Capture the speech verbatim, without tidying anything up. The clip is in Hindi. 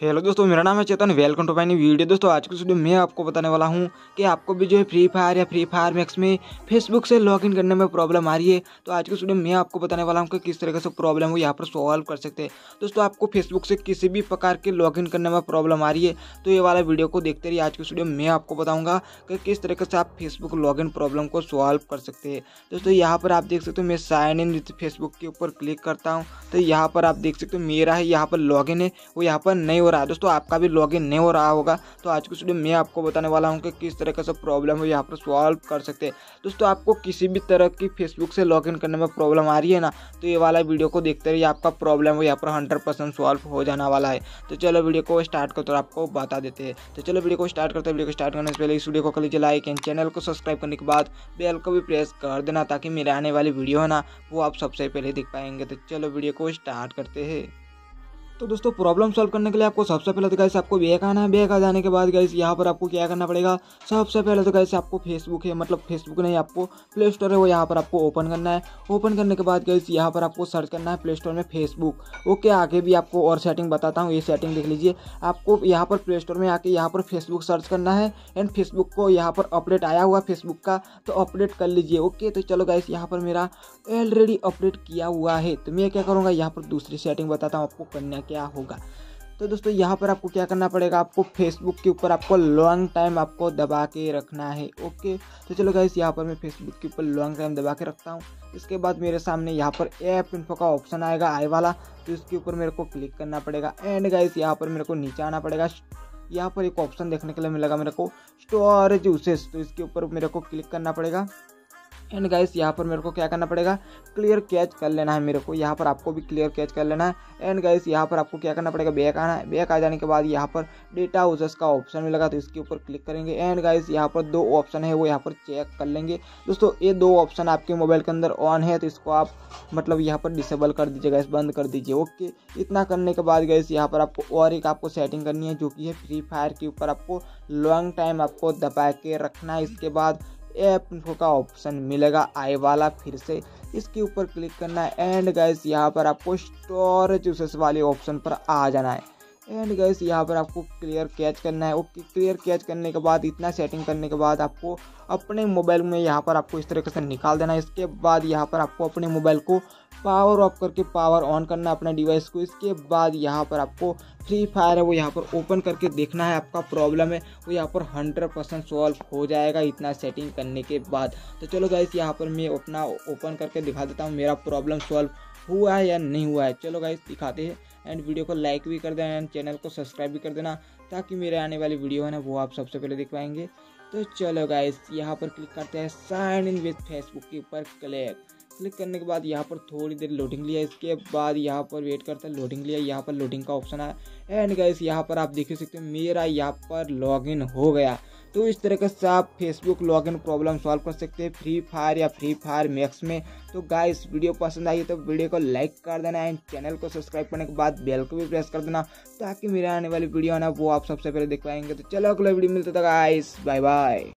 हेलो दोस्तों, मेरा नाम है Chetan. Welcome to my new video. दोस्तों आज की वीडियो में आपको बताने वाला हूं कि आपको भी जो है फ्री फायर या फ्री फायर मैक्स में फेसबुक से लॉगिन करने में प्रॉब्लम आ रही है। तो आज की वीडियो में मैं आपको बताने वाला हूं कि किस तरीके से प्रॉब्लम हो यहाँ पर सॉल्व कर सकते हैं। दोस्तों आपको फेसबुक से किसी भी प्रकार के लॉगिन करने में प्रॉब्लम आ रही है तो ये वाला वीडियो को देखते रहिए। आज की वीडियो में मैं आपको बताऊँगा कि किस तरीके से आप फेसबुक लॉगिन प्रॉब्लम को सॉल्व कर सकते हैं। दोस्तों यहाँ पर आप देख सकते हो, मैं साइन इन विथ फेसबुक के ऊपर क्लिक करता हूँ तो यहाँ पर आप देख सकते हो मेरा है यहाँ पर लॉगिन है वो यहाँ पर नहीं हो रहा है। दोस्तों आपका भी लॉगिन नहीं हो रहा होगा तो आज की वीडियो में मैं आपको बताने वाला हूं कि किस तरीके से प्रॉब्लम है यहाँ पर सॉल्व कर सकते हैं। दोस्तों आपको किसी भी तरह की फेसबुक से लॉगिन करने में प्रॉब्लम आ रही है ना तो ये वाला वीडियो को देखते रहिए, आपका प्रॉब्लम है यहाँ पर हंड्रेड परसेंट सॉल्व हो जाने वाला है। तो चलो वीडियो को स्टार्ट करते तो आपको बता देते हैं। तो चलो वीडियो को स्टार्ट करते हैं। वीडियो को स्टार्ट करने से पहले इस वीडियो को कर लीजिए लाइक एंड चैनल को सब्सक्राइब करने के बाद बेल को भी प्रेस कर देना ताकि मेरे आने वाली वीडियो है ना वो आप सबसे पहले देख पाएंगे। तो चलो वीडियो को स्टार्ट करते हैं। तो दोस्तों प्रॉब्लम सॉल्व करने के लिए आपको सबसे पहले तो गाइस आपको बैक आना है। बैक आ जाने के बाद गाइस यहाँ पर आपको क्या करना पड़ेगा, सबसे पहले तो गाइस आपको फेसबुक है मतलब फेसबुक नहीं आपको प्ले स्टोर है वो यहाँ पर आपको ओपन करना है। ओपन करने के बाद गाइस यहाँ पर आपको सर्च करना है प्ले स्टोर में फेसबुक। ओके, आगे भी आपको और सेटिंग बताता हूँ, ये सेटिंग देख लीजिए। आपको यहाँ पर प्ले स्टोर में आके यहाँ पर फेसबुक सर्च करना है एंड फेसबुक को यहाँ पर अपडेट आया हुआ फेसबुक का तो अपडेट कर लीजिए। ओके, तो चलो गाइस यहाँ पर मेरा ऑलरेडी अपडेट किया हुआ है तो मैं क्या करूँगा, यहाँ पर दूसरी सेटिंग बताता हूँ आपको करना क्या होगा। तो दोस्तों यहाँ पर आपको क्या करना पड़ेगा, आपको फेसबुक के ऊपर आपको लॉन्ग टाइम आपको दबा के रखना है। ओके, तो चलो गाइस यहाँ पर मैं फेसबुक के ऊपर लॉन्ग टाइम दबा के रखता हूँ। इसके बाद मेरे सामने यहाँ पर ऐप इन्फो का ऑप्शन आएगा आई वाला, तो इसके ऊपर मेरे को क्लिक करना पड़ेगा एंड गाइस यहाँ पर मेरे को नीचे आना पड़ेगा। यहाँ पर एक ऑप्शन देखने के लिए मिलेगा मेरे को स्टोरेज यूसेज, तो इसके ऊपर मेरे को क्लिक करना पड़ेगा एंड गाइस यहाँ पर मेरे को क्या करना पड़ेगा, क्लियर कैच कर लेना है मेरे को। यहाँ पर आपको भी क्लियर कैच कर लेना है एंड गाइस यहाँ पर आपको क्या करना पड़ेगा, बैक आना है। बैक आ जाने के बाद यहाँ पर डेटा यूजर्स का ऑप्शन मिलेगा तो इसके ऊपर क्लिक करेंगे एंड गाइस यहाँ पर दो ऑप्शन है वो यहाँ पर चेक कर लेंगे। दोस्तों ये दो ऑप्शन आपके मोबाइल के अंदर ऑन है तो इसको आप मतलब यहाँ पर डिसेबल कर दीजिए गाइस, बंद कर दीजिए। ओके, इतना करने के बाद गाइस यहाँ पर आपको और एक आपको सेटिंग करनी है जो कि है फ्री फायर के ऊपर आपको लॉन्ग टाइम आपको दबा के रखना है। इसके बाद ऐप इन्फो का ऑप्शन मिलेगा आई वाला, फिर से इसके ऊपर क्लिक करना है एंड गाइस यहाँ पर आपको स्टोरेज यूसेज वाले ऑप्शन पर आ जाना है एंड गाइस यहाँ पर आपको क्लियर कैच करना है। ओके, क्लियर कैच करने के बाद इतना सेटिंग करने के बाद आपको अपने मोबाइल में यहाँ पर आपको इस तरीके से निकाल देना है। इसके बाद यहाँ पर आपको अपने मोबाइल को पावर ऑफ करके पावर ऑन करना है अपना डिवाइस को। इसके बाद यहाँ पर आपको फ्री फायर है वो यहाँ पर ओपन करके देखना है, आपका प्रॉब्लम है वो यहाँ पर हंड्रेड परसेंट सॉल्व हो जाएगा इतना सेटिंग करने के बाद। तो चलो गाइस यहाँ पर मैं अपना ओपन करके दिखा देता हूँ मेरा प्रॉब्लम सॉल्व हुआ है या नहीं हुआ है। चलो गाइस दिखाते हैं एंड वीडियो को लाइक भी कर देना एंड चैनल को सब्सक्राइब भी कर देना ताकि मेरे आने वाली वीडियो है ना वो आप सबसे पहले देख पाएंगे। तो चलो गाइस यहाँ पर क्लिक करते हैं साइन इन विथ फेसबुक के ऊपर क्लिक क्लिक करने के बाद यहाँ पर थोड़ी देर लोडिंग लिया। इसके बाद यहाँ पर वेट करता है, लोडिंग लिया, यहाँ पर लोडिंग का ऑप्शन आया एंड गाइस यहाँ पर आप देख सकते हैं मेरा यहाँ पर लॉगिन हो गया। तो इस तरीके से आप फेसबुक लॉगिन प्रॉब्लम सॉल्व कर सकते हैं फ्री फायर या फ्री फायर मैक्स में। तो गाइस वीडियो पसंद आई तो वीडियो को लाइक कर देना एंड चैनल को सब्सक्राइब करने के बाद बेल को भी प्रेस कर देना ताकि मेरे आने वाली वीडियो है ना वो आप सबसे पहले देख पाएंगे। तो चलो अगला वीडियो मिलता था गाइस, बाय बाय।